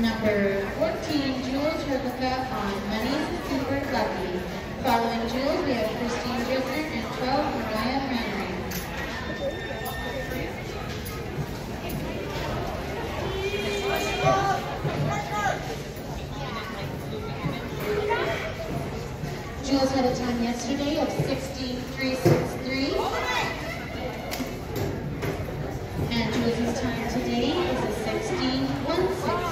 Number 14, Jules Rebecca on Money's Super Lucky. Following Jules, we have Christine Grisner and 12, Mariah Henry. Jules had a time yesterday of 16.363. And Jules' time today is a 16.163.